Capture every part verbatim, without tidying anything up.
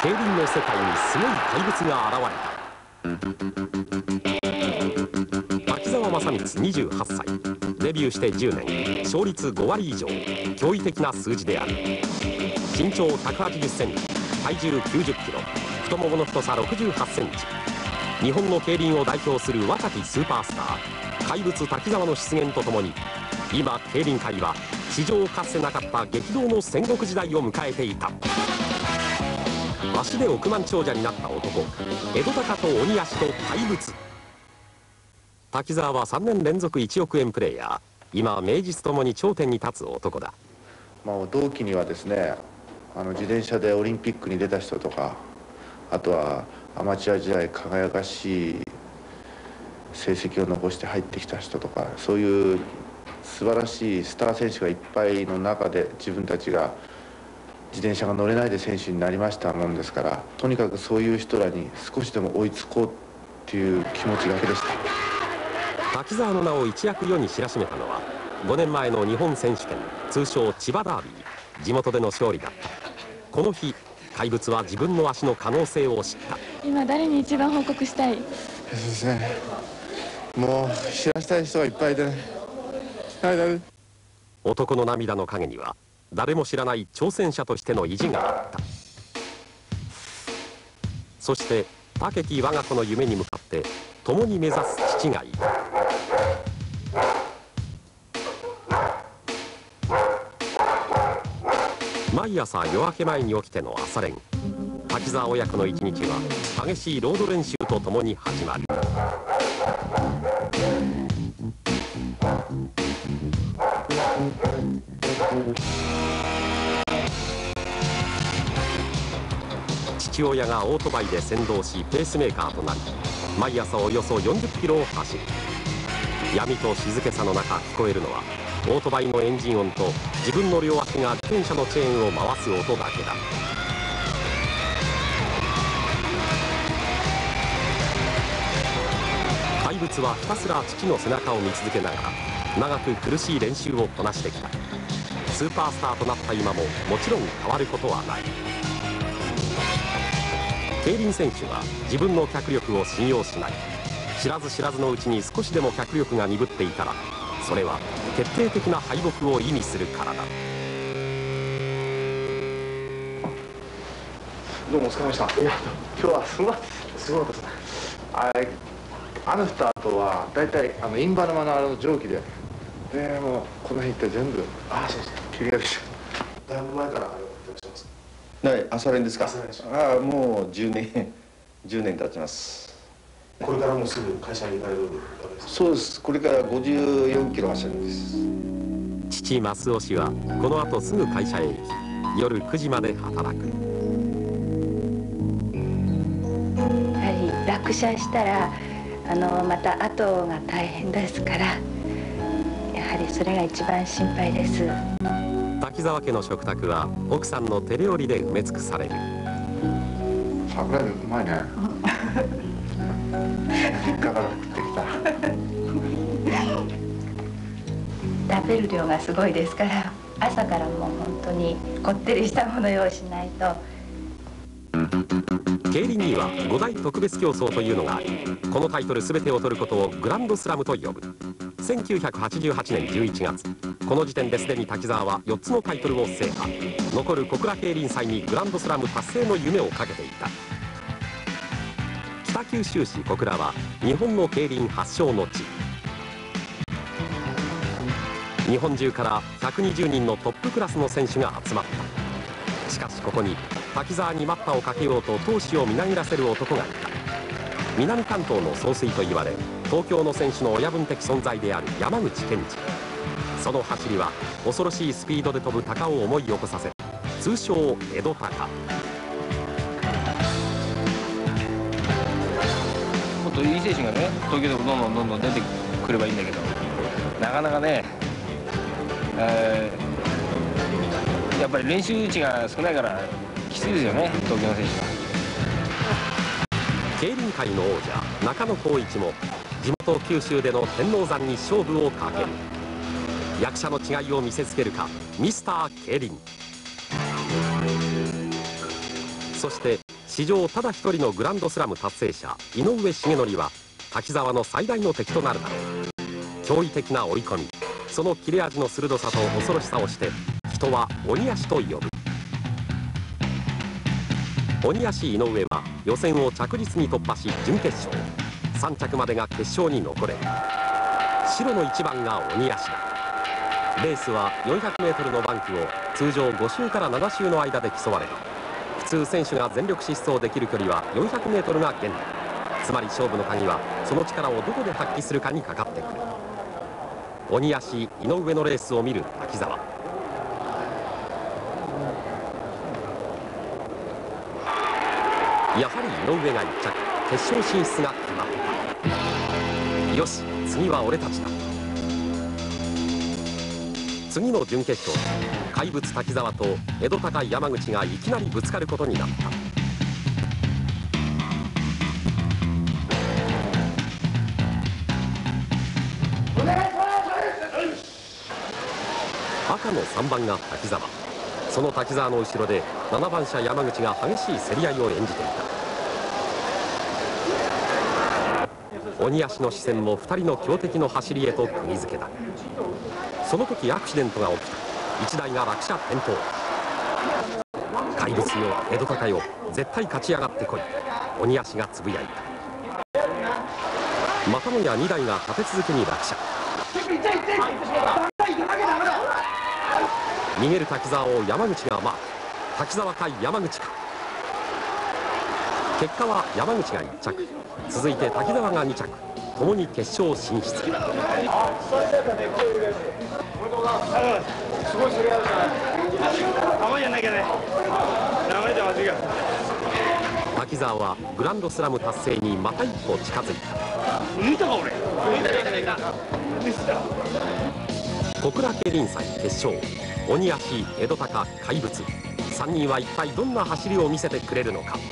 競輪の世界にすごい怪物が現れた。滝沢正光にじゅうはっさい、デビューしてじゅうねん、勝率ごわり以上、驚異的な数字である。身長ひゃくはちじゅっセンチ、体重きゅうじゅっキロ、太ももの太さろくじゅうはっセンチ。日本の競輪を代表する若きスーパースター怪物滝沢の出現とともに、今競輪界は史上かつてなかった激動の戦国時代を迎えていた。足で億万長者になった男、江戸鷹と鬼足と怪物。滝沢はさんねん連続いちおくえんプレーヤー、今名実ともに頂点に立つ男だ。 まあ、同期にはですね、あの自転車でオリンピックに出た人とか、あとはアマチュア時代輝かしい成績を残して入ってきた人とか、そういう素晴らしいスター選手がいっぱいの中で、自分たちが自転車が乗れないで選手になりましたもんですから、とにかくそういう人らに少しでも追いつこうっていう気持ちだけでした。 滝沢の名を一躍世に知らしめたのはごねんまえの日本選手権、通称千葉ダービー、地元での勝利だった。この日怪物は自分の足の可能性を知った。 今誰に一番報告したい？ そうですね、もう知らしたい人がいっぱいでね。 男の涙の陰には誰も知らない挑戦者としての意地があった。そして武木我が子の夢に向かって共に目指す父がいた。毎朝夜明け前に起きての朝練。滝沢親子の一日は激しいロード練習とともに始まる。父親がオートバイで先導しペースメーカーとなり、毎朝およそよんじゅっキロを走る。闇と静けさの中聞こえるのはオートバイのエンジン音と自分の両足が自転車のチェーンを回す音だけだ。怪物はひたすら父の背中を見続けながら長く苦しい練習をこなしてきた。スーパースターとなった今ももちろん変わることはない。競輪選手は自分の脚力を信用しない。知らず知らずのうちに少しでも脚力が鈍っていたら、それは決定的な敗北を意味するからだ。 どうもお疲れ様でした。いや、今日はすごかったです。すごかったですね。あれ、雨降った後は大体あのインバルマのあの蒸気で、でもうこの辺って全部、ああそうですね、霧がでした。だいぶ前からあれをやってらっしゃいます。 はい、朝練ですか。 朝練です。 ああ、もうじゅうねんじゅうねん経ちます。 これからもうすぐ会社に行かれるわけですか。 そうです。これからごじゅうよんキロ走るんです。 父増尾氏はこの後すぐ会社へ行き、夜くじまで働く。 やはり落車したらあのまた後が大変ですから、やはりそれが一番心配です。 滝沢家の食卓は奥さんの手料理で埋め尽くされる。 桜エビうまいね。実家から食ってきた。 食べる量がすごいですから、朝からもう本当にこってりしたものを用意しないと。 競輪にはごだい特別競争というのがあり、このタイトル全てを取ることをグランドスラムと呼ぶ。せんきゅうひゃくはちじゅうはちねんじゅういちがつ、この時点ですでに滝沢はよっつのタイトルを制覇。残る小倉競輪祭にグランドスラム達成の夢をかけていた。北九州市小倉は日本の競輪発祥の地。日本中からひゃくにじゅうにんのトップクラスの選手が集まった。しかしここに滝沢に待ったをかけようと闘志をみなぎらせる男がいた。南関東の総帥と言われ、東京の選手の親分的存在である山口健二。その走りは恐ろしいスピードで飛ぶ鷹を思い起こさせる。通称江戸鷹。 もっといい選手がね、東京でもどんどんどんどん出てくればいいんだけど、なかなかね、えー、やっぱり練習値が少ないからきついですよね、東京の選手は。 競輪界の王者中野浩一も地元九州での天王山に勝負をかける。役者の違いを見せつけるかミスター競輪。そして史上ただ一人のグランドスラム達成者井上重則は滝沢の最大の敵となるだろう。驚異的な追い込み、その切れ味の鋭さと恐ろしさをして人は鬼足と呼ぶ。鬼足井上は予選を着実に突破し準決勝、さん着までが決勝に残れる。白のいちばんが鬼足だ。レースは よんひゃくメートル のバンクを通常ご周からなな周の間で競われる。普通選手が全力疾走できる距離は よんひゃくメートル が限度。つまり勝負の鍵はその力をどこで発揮するかにかかってくる。鬼足井上のレースを見る滝沢。やはり井上がいっ着、決勝進出が決まった。よし、次は俺たちだ。次の準決勝、怪物滝沢と江戸高山口がいきなりぶつかることになった。赤のさんばんが滝沢、その滝沢の後ろでななばん車山口が激しい競り合いを演じていた。鬼足の視線もふたりの強敵の走りへと釘付けだ。その時アクシデントが起きた。いちだいが落車転倒。怪物よ江戸高よ、絶対勝ち上がってこい、鬼足がつぶやいた。またもやにだいが立て続けに落車。逃げる滝沢を山口がマーク。滝沢対山口か。結果は山口がいっ着、続いて滝沢がに着、ともに決勝進出。滝沢はグランドスラム達成にまた一歩近づいた。小倉競輪祭決勝、鬼足江戸高怪物さんにんは一体どんな走りを見せてくれるのか。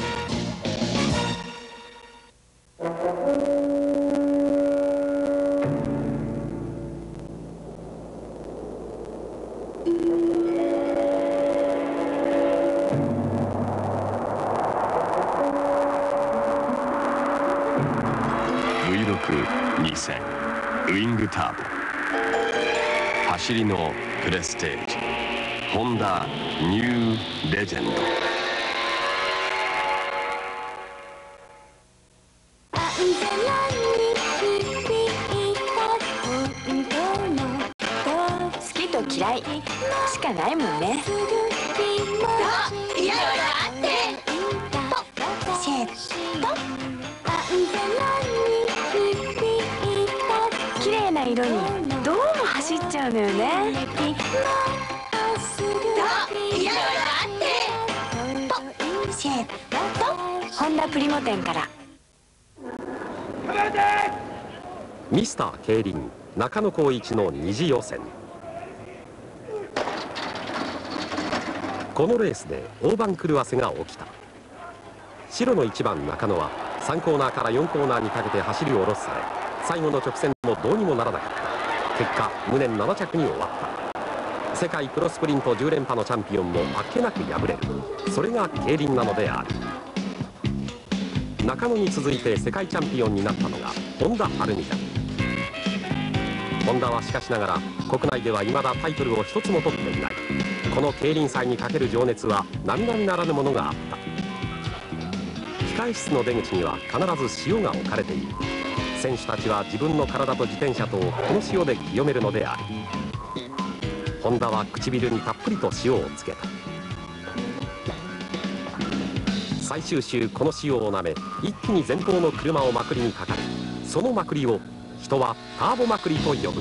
ブイろくにせん ウィングターボ、走りのプレステージ、ホンダニューレジェンド。 好きと嫌いしかないもんね。いやいやあってとセット、綺麗な色にどうも走っちゃうのよね。いやいやあってとセット、ホンダプリモ店から。 ミスター競輪中野浩一の二次予選。このレースで大番狂わせが起きた。白のいちばん中野はさんコーナーからよんコーナーにかけて走りをロスされ、最後の直線もどうにもならなかった。結果無念なな着に終わった。世界プロスプリントじゅう連覇のチャンピオンもあっけなく敗れる。それが競輪なのである。中野に続いて世界チャンピオンになったのが本田晴美だ。本田はしかしながら国内では未だタイトルを一つも取っていない。この競輪祭にかける情熱は並々ならぬものがあった。控え室の出口には必ず塩が置かれている。選手たちは自分の体と自転車とをこの塩で清めるのである。本田は唇にたっぷりと塩をつけた。最終週この塩をなめ一気に前方の車をまくりにかかる。そのまくりを人はターボまくりと呼ぶ。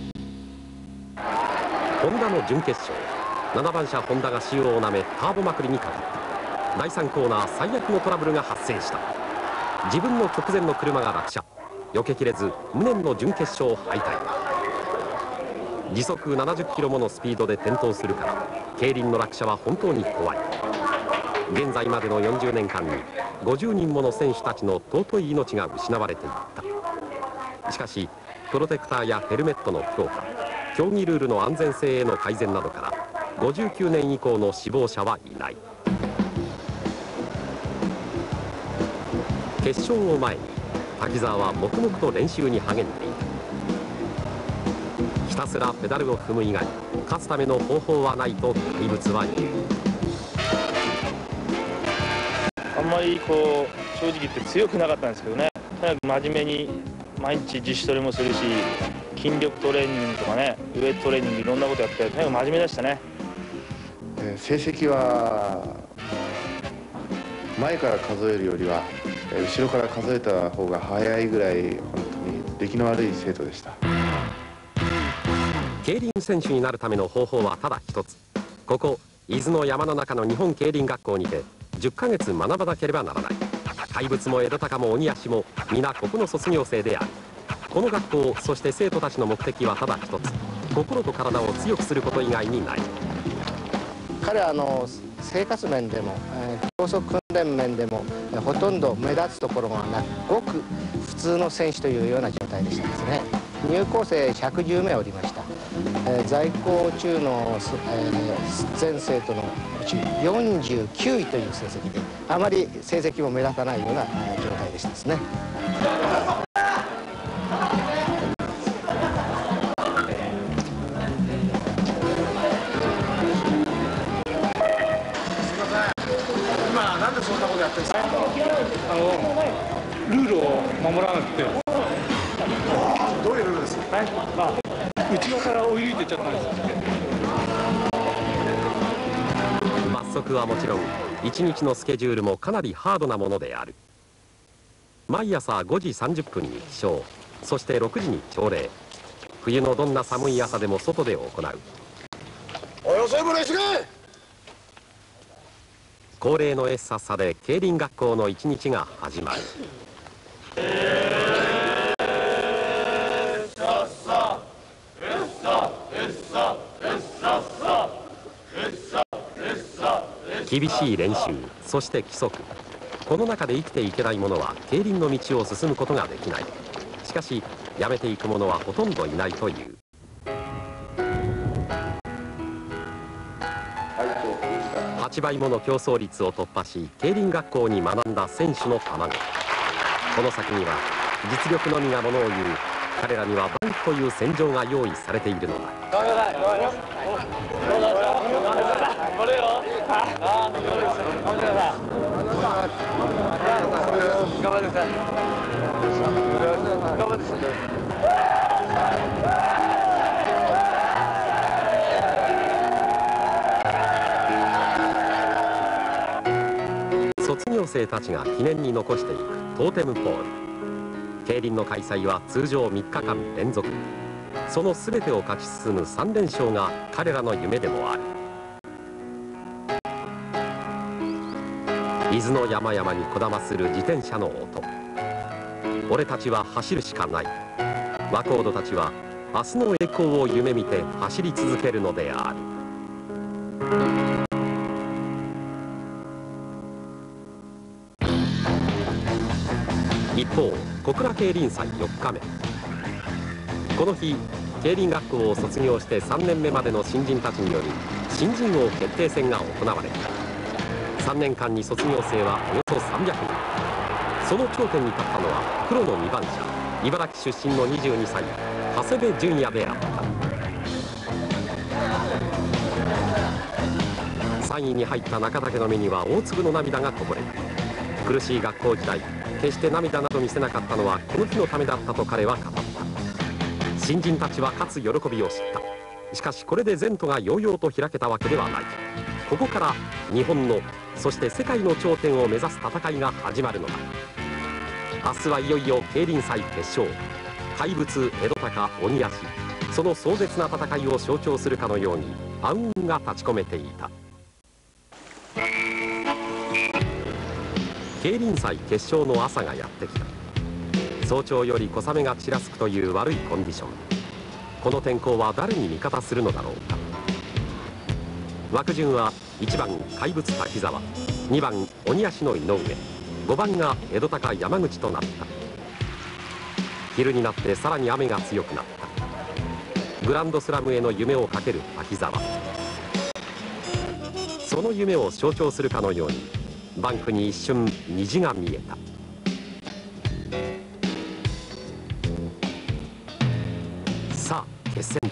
ホンダの準決勝、ななばん車ホンダが塩をなめターボまくりにかかった。だいさんコーナー最悪のトラブルが発生した。自分の直前の車が落車、避けきれず無念の準決勝敗退。時速ななじゅっキロものスピードで転倒するから競輪の落車は本当に怖い。現在までのよんじゅうねんかんにごじゅうにんもの選手たちの尊い命が失われていった。しかしプロテクターやヘルメットの強化、競技ルールの安全性への改善などからごじゅうきゅうねん以降の死亡者はいない。 決勝を前に滝沢は黙々と練習に励んでいた。ひたすらペダルを踏む以外勝つための方法はないと怪物は言う。 あんまりこう正直言って強くなかったんですけどね、とにかく真面目に毎日自主トレもするし、筋力トレーニングとかね、ウエイトトレーニングいろんなことやって、とにかく真面目でしたね。 えー成績は前から数えるよりはえー後ろから数えた方が早いぐらい本当に出来の悪い生徒でした。 競輪選手になるための方法はただ一つ。ここ伊豆の山の中の日本競輪学校にてじゅっかげつ学ばなければならない。怪物も江戸高も鬼足も皆ここの卒業生である。この学校そして生徒たちの目的はただ一つ。心と体を強くすること以外にない。 彼はあの生活面でも、えー、高速訓練面でも、えー、ほとんど目立つところがなく、ごく普通の選手というような状態でしたですね。入校生ひゃくじゅうめいおりました。えー、在校中の、えー、全生徒のうちよんじゅうきゅういという成績で、あまり成績も目立たないような、えー、状態でしたですね。 あのルールを守らなくて。どういうルールですか？はい、まあ、内側から追い抜いていっちゃったんです。 罰則はもちろん一日のスケジュールもかなりハードなものである。毎朝ごじさんじゅっぷんに起床、そしてろくじに朝礼。冬のどんな寒い朝でも外で行う。 およそいものしが恒例のエッサッサで競輪学校の一日が始まる。厳しい練習、そして規則。この中で生きていけない者は競輪の道を進むことができない。しかしやめていく者はほとんどいないという。はちばいもの競争率を突破し競輪学校に学んだ選手の卵。この先には実力のみがものを言う。彼らにはバンクという戦場が用意されているのだ。卒業生たちが記念に残していくトーテムポール。競輪の開催は通常みっかかん連続。その全てを勝ち進むさんれんしょうが彼らの夢でもある。伊豆の山々にこだまする自転車の音。俺たちは走るしかない。若人たちは明日の栄光を夢見て走り続けるのである。一方、小倉競輪祭よっかめ。この日競輪学校を卒業してさんねんめまでの新人たちによる新人王決定戦が行われた。さんねんかんに卒業生はおよそさんびゃくにん。その頂点に立ったのはプロのにばんしゃ、茨城出身のにじゅうにさい長谷部純也であった。さんいに入った中竹の目には大粒の涙がこぼれた。苦しい学校時代、決して涙など見せなかったのはこの日のためだったと彼は語った。新人たちは勝つ喜びを知った。しかしこれで前途がようようと開けたわけではない。ここから日本のそして世界の頂点を目指す戦いが始まるのだ。明日はいよいよ競輪祭決勝。怪物江戸高鬼足、その壮絶な戦いを象徴するかのように暗雲が立ち込めていた。競輪祭決勝の朝がやってきた。早朝より小雨がちらつくという悪いコンディション。この天候は誰に味方するのだろうか。枠順はいちばん怪物滝沢、にばん鬼足の井上、ごばんが江戸高山口となった。昼になってさらに雨が強くなった。グランドスラムへの夢をかける滝沢。その夢を象徴するかのようにバンクに一瞬虹が見えた。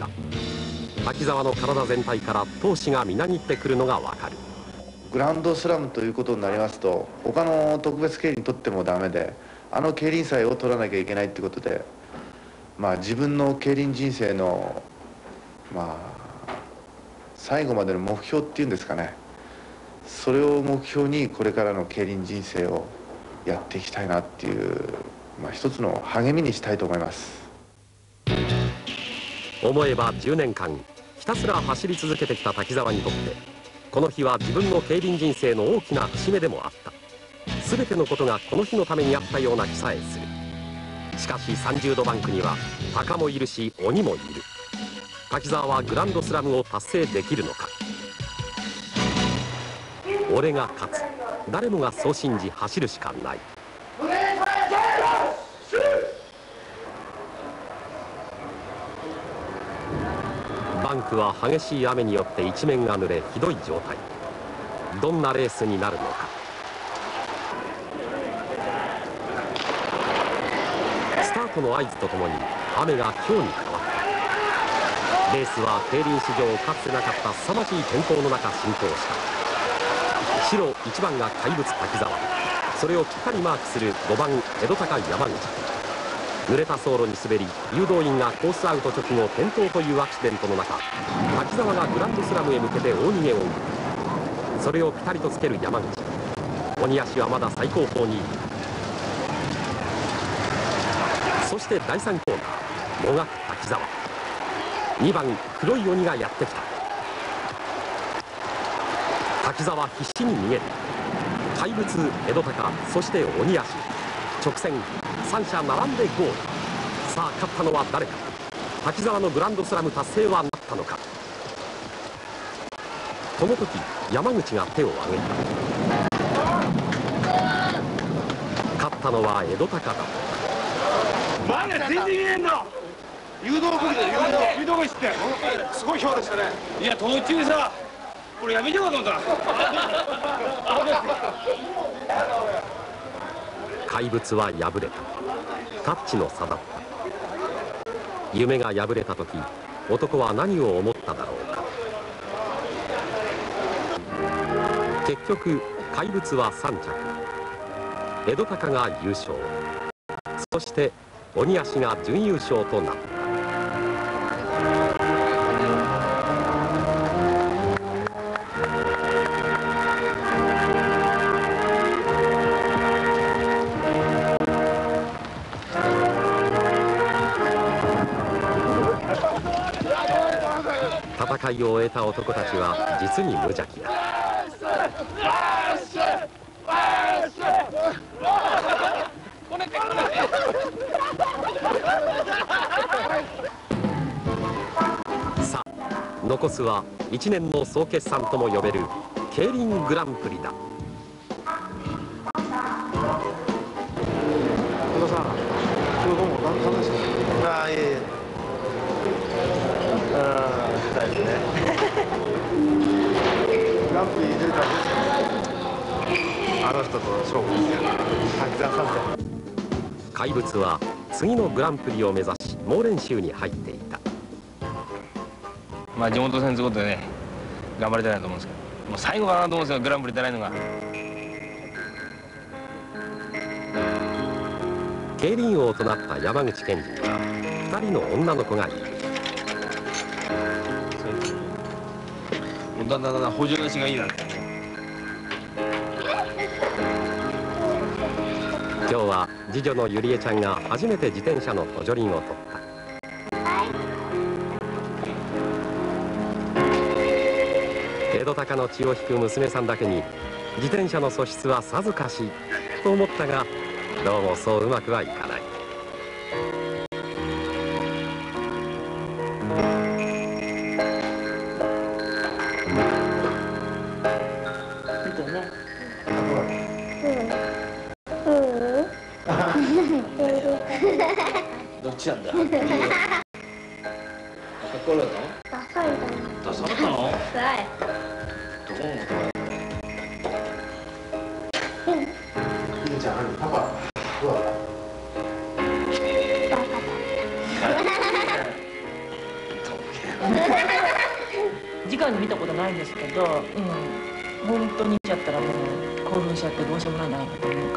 だ。滝沢の体全体から闘志がみなぎってくるのがわかる。 グランドスラムということになりますと、他の特別競輪にとってもダメで、あの競輪祭を取らなきゃいけないってことで、まあ自分の競輪人生のまあ最後までの目標っていうんですかね、それを目標にこれからの競輪人生をやっていきたいなっていう、まあ、一つの励みにしたいと思います。 思えばじゅうねんかんひたすら走り続けてきた滝沢にとって、この日は自分の競輪人生の大きな節目でもあった。全てのことがこの日のためにあったような気さえする。しかしさんじゅうどバンクには鷹もいるし鬼もいる。滝沢はグランドスラムを達成できるのか。俺が勝つ、誰もがそう信じ走るしかない。バンクは激しい雨によって一面が濡れひどい状態。どんなレースになるのか。スタートの合図とともに雨が今日に変わった。レースは競輪史上かつてなかった凄まじい天候の中進行した。白いちばんが怪物滝沢、それをぴったりマークするごばん江戸高山口。濡れた走路に滑り、誘導員がコースアウト直後転倒というアクシデントの中、滝沢がグランドスラムへ向けて大逃げを打つ。それをピタリとつける山口。鬼足はまだ最高峰にいる。そしてだいさんコーナー、もがく滝沢。にばん黒い鬼がやってきた。滝沢必死に逃げる。怪物江戸高、そして鬼足。直線さんしゃ並んでゴール。さあ勝ったのは誰か。滝沢のグランドスラム達成はなったのか。この時山口が手を挙げた。勝ったのは江戸高だ。 まだ全然見えんの。誘導こぎだよ、誘導。誘導こぎってすごい表でしたね。いや途中さ、これやめてようかと思った。 怪物は敗れた。タッチの差だった。夢が敗れた時、男は何を思っただろうか。結局怪物はさん着、江戸高が優勝、そして鬼足が準優勝となった。戦いを終えた男たちは実に無邪気だ。さあ残すはいちねんの総決算とも呼べる競輪グランプリだ。 小田さん、これどうも何ですか。ああ、いえいえ。ああ、したいですね。グランプリ出るからあの人と勝負ですよ。滝沢さんと。 怪物は次のグランプリを目指し猛練習に入っていた。 まあ地元戦ということでね、頑張りたいなと思うんですけど、もう最後かなと思うんですよ、グランプリ出ないのが。 競輪王となった山口健二にはふたりの女の子がいる。 もうだんだんだんだん補助出しがいいなって。 今日は次女のゆりえちゃんが初めて自転車の補助輪を取った。江戸高の血を引く娘さんだけに自転車の素質はさぞかしと思ったが、どうもそううまくはいかない。 どっちなんだ。かっこよかったの？ダサいだ。ダサかったの？ダサい。どう思ったの？ ひでちゃん、パパ、どうだった？ 直に見たことないんですけど、うん、本当に見ちゃったらもう興奮しちゃってどうしようもないんじゃないかと思うから、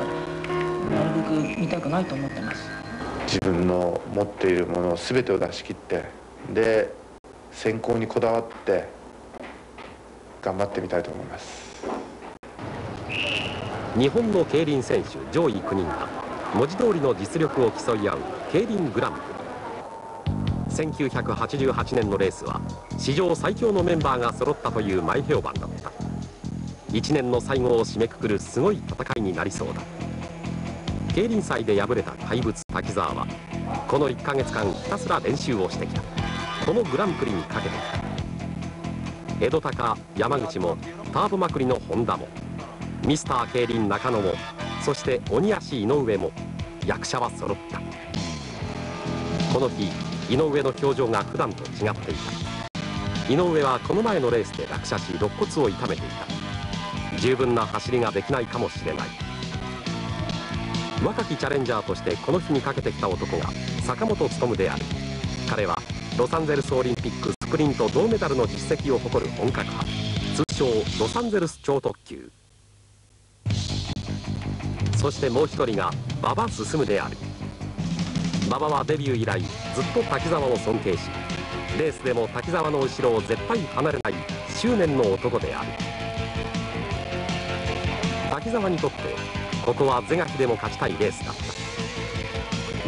なるべく見たくないと思ってます。 自分の持っているものを全てを出し切って、で選考にこだわって頑張ってみたいと思います。 日本の競輪選手上位きゅうにんが文字通りの実力を競い合う競輪グランプリ。せんきゅうひゃくはちじゅうはちねんのレースは史上最強のメンバーが揃ったという前評判だった。いちねんの最後を締めくくるすごい戦いになりそうだ。競輪祭で敗れた怪物滝沢はこのいっかげつかんひたすら練習をしてきた。このグランプリにかけていた。江戸高山口もターボまくりの本田もミスター競輪中野も、そして鬼足井上も役者は揃った。この日井上の表情が普段と違っていた。井上はこの前のレースで落車し肋骨を痛めていた。十分な走りができないかもしれない。若きチャレンジャーとしてこの日にかけてきた男が坂本勉である。彼はロサンゼルスオリンピックスプリント銅メダルの実績を誇る本格派、通称ロサンゼルス超特急。そしてもう一人が馬場進である。馬場はデビュー以来ずっと滝沢を尊敬し、レースでも滝沢の後ろを絶対離れない執念の男である。滝沢にとってここは是が非でも勝ちたいレースだった。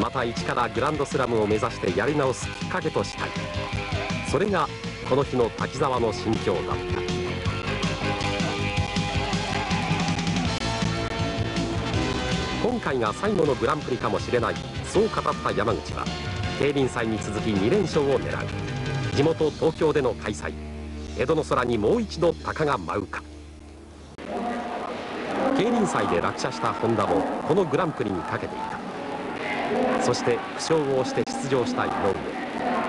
また一からグランドスラムを目指してやり直すきっかけとしたい。それがこの日の滝沢の心境だった。今回が最後のグランプリかもしれない、そう語った山口は競輪祭に続きにれんしょうを狙う。地元東京での開催、江戸の空にもう一度鷹が舞うか。競輪祭で落車した本田もこのグランプリにかけていた。そして負傷をして出場した井上。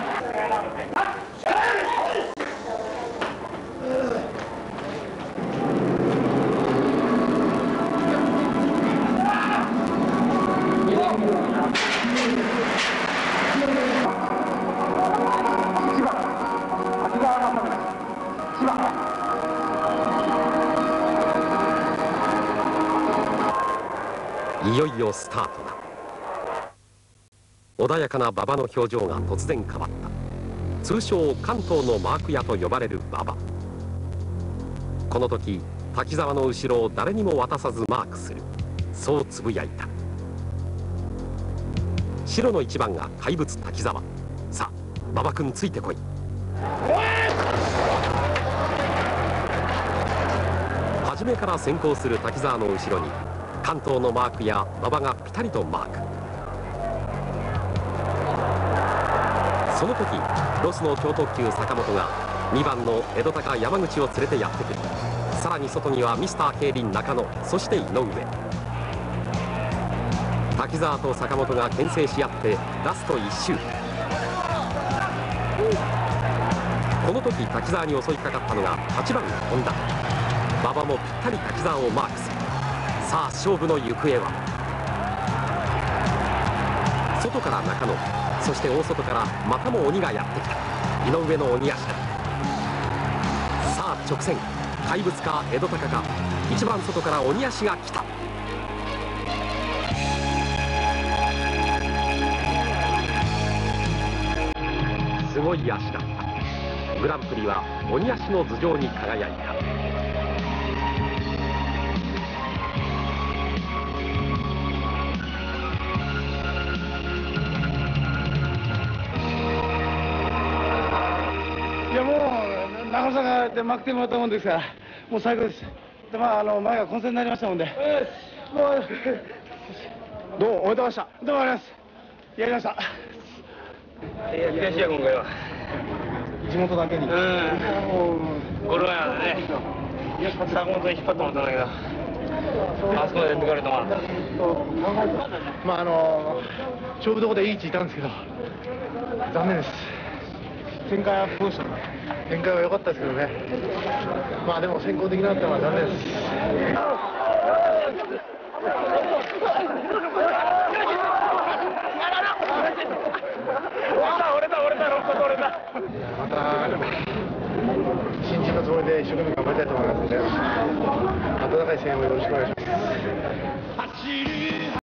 いよいよスタートだ。穏やかな馬場の表情が突然変わった。通称関東のマーク屋と呼ばれる馬場。この時滝沢の後ろを誰にも渡さずマークする、そうつぶやいた。白の一番が怪物滝沢。さあ馬場君ついてこい。初めから先行する滝沢の後ろに関東のマークや馬場がピタリとマーク。その時ロスの超特急坂本がにばんの江戸高山口を連れてやってくる。さらに外にはミスター競輪中野、そして井上。滝沢と坂本が牽制し合ってラストいっ周。この時滝沢に襲いかかったのがはちばんの本田。馬場もぴったり滝沢をマークする。さあ勝負の行方は。外から中野、そして大外からまたも鬼がやってきた。井上の鬼足だ。さあ直線、怪物か江戸高か。一番外から鬼足が来た。すごい足だった。グランプリは鬼足の頭上に輝いた。 いやもう中野さんがで負けてもらったもんですから、もう最高です。でまああの前が混戦になりましたもんで、もうどうもおめでとうございました。どうもありがとうございます。やりました。 いや悔しいよ今回は。 地元だけに。うん。 ゴルファーでね、坂本に引っ張ってもらったんだけど、あそこで抜かれたまら。 まああの勝負どこでいい位置いたんですけど、残念です。展開はどうしたの？展開は良かったですけどね。まあでも先行できなかったのは残念です。折れた折れた肋骨折れた。また新なつもりで一生懸命頑張りたいと思いますので、温かい声援をよろしくお願いします。